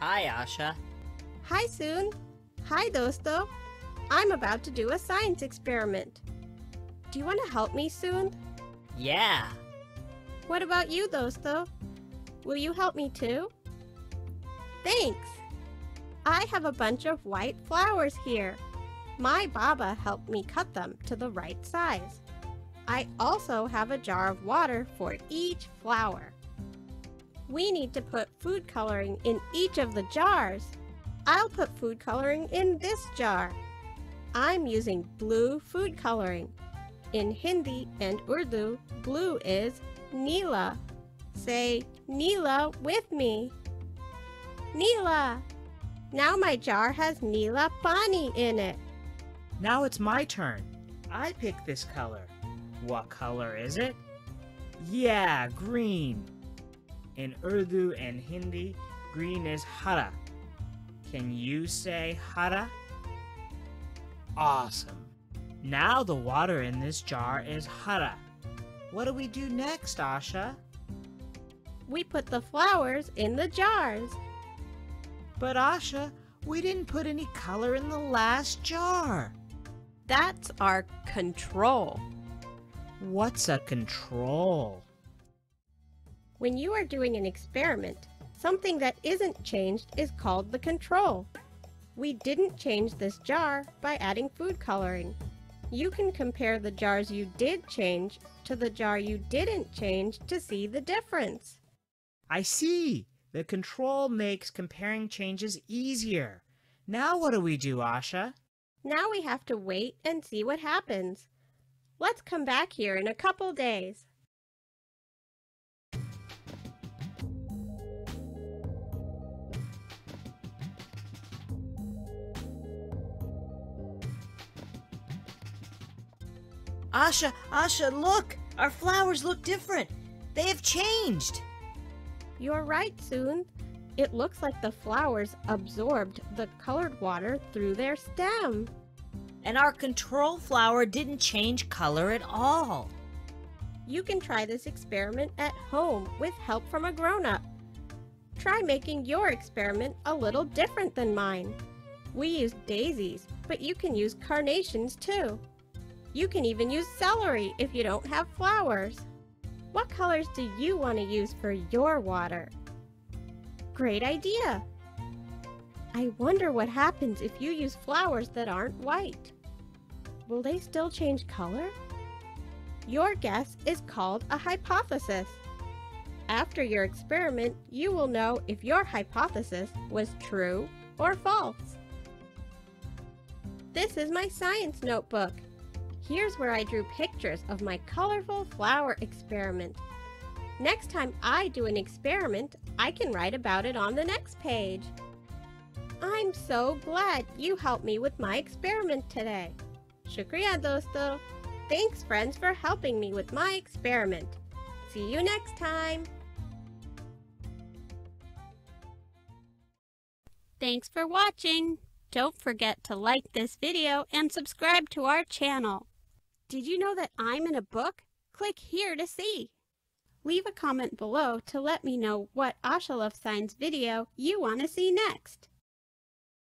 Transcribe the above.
Hi, Asha. Hi, Soon. Hi, Dosto. I'm about to do a science experiment. Do you want to help me, Soon? Yeah. What about you, Dosto? Will you help me too? Thanks. I have a bunch of white flowers here. My Baba helped me cut them to the right size. I also have a jar of water for each flower. We need to put food coloring in each of the jars. I'll put food coloring in this jar. I'm using blue food coloring. In Hindi and Urdu, blue is Neela. Say Neela with me. Neela! Now my jar has Neela Pani in it. Now it's my turn. I picked this color. What color is it? Yeah, green. In Urdu and Hindi, green is hara. Can you say hara? Awesome. Now the water in this jar is hara. What do we do next, Asha? We put the flowers in the jars. But Asha, we didn't put any color in the last jar. That's our control. What's a control? When you are doing an experiment, something that isn't changed is called the control. We didn't change this jar by adding food coloring. You can compare the jars you did change to the jar you didn't change to see the difference. I see. The control makes comparing changes easier. Now what do we do, Asha? Now we have to wait and see what happens. Let's come back here in a couple days. Asha, look! Our flowers look different. They have changed. You're right, Soon. It looks like the flowers absorbed the colored water through their stem. And our control flower didn't change color at all. You can try this experiment at home with help from a grown-up. Try making your experiment a little different than mine. We used daisies, but you can use carnations too. You can even use celery if you don't have flowers. What colors do you want to use for your water? Great idea! I wonder what happens if you use flowers that aren't white. Will they still change color? Your guess is called a hypothesis. After your experiment, you will know if your hypothesis was true or false. This is my science notebook. Here's where I drew pictures of my colorful flower experiment. Next time I do an experiment, I can write about it on the next page. I'm so glad you helped me with my experiment today. Shukriya, dosto. Thanks, friends, for helping me with my experiment. See you next time. Thanks for watching. Don't forget to like this video and subscribe to our channel. Did you know that I'm in a book? Click here to see. Leave a comment below to let me know what Asha Love Signs video you want to see next.